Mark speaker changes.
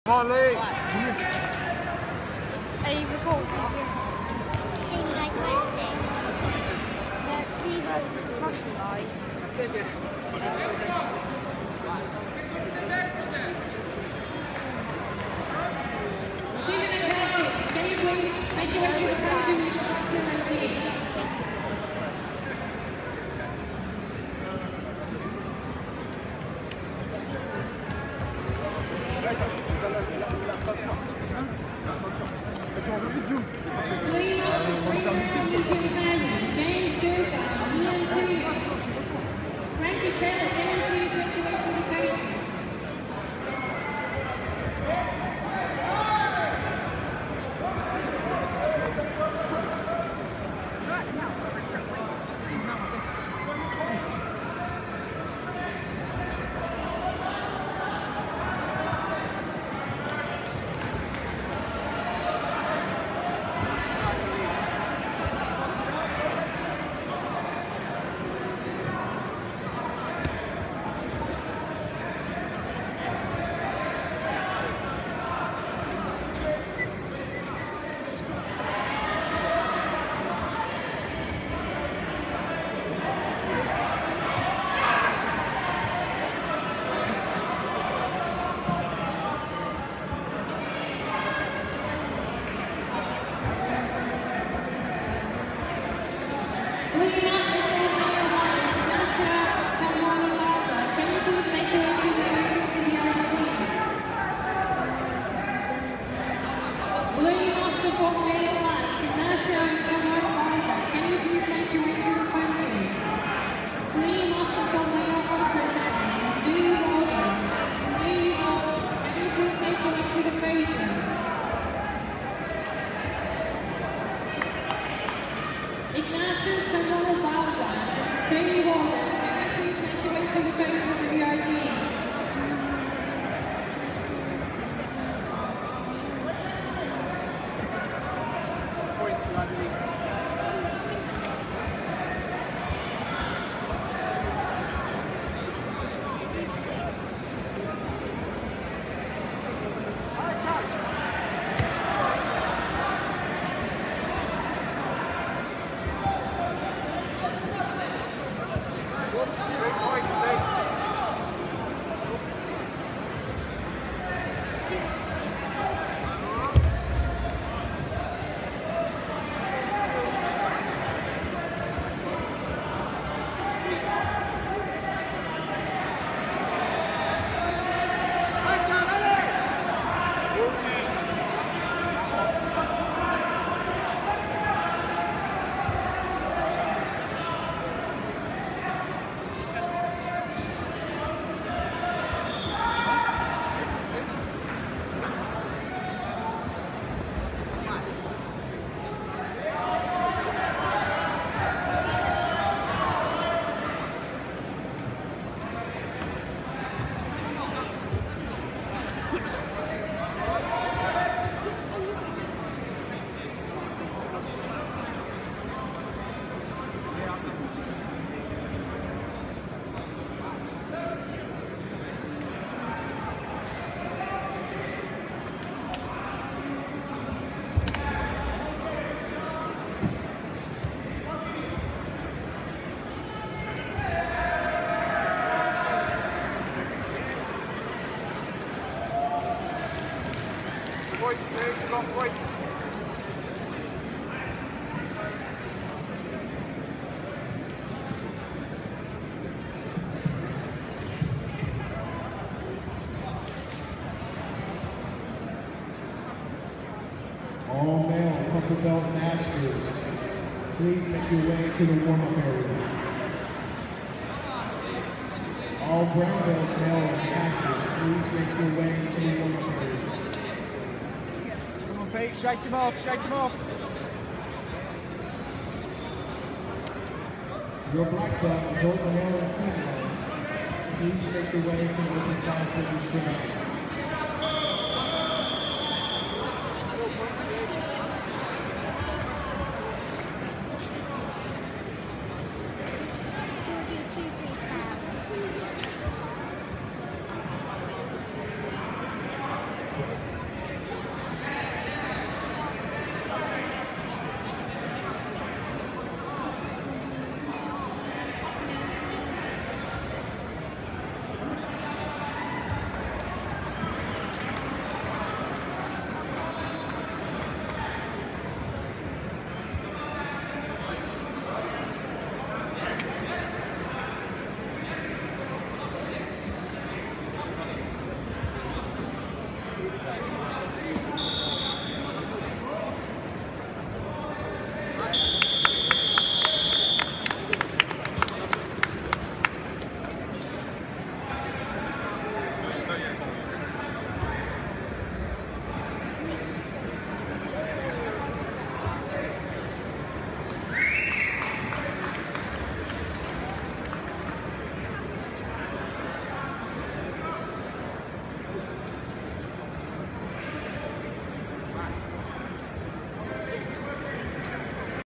Speaker 1: Come on, Leigh.
Speaker 2: Are you recording? Seems like 20. No, it's Leigh versus Russian guy.
Speaker 3: Stephen and Kathy, can you please make your way to the podium with your ID? Leigh Remedios, James Durga, Ian Tooth, Frankie Taylor, can you please make your way to the podium?
Speaker 4: All male purple belt masters, please make your way to the warm-up area. All brown belt male masters, please make your way to the warm-up area.
Speaker 1: Come on, Pete, shake them off, shake them off.
Speaker 4: Your black belt, both male and female, please make your way to the open class registration.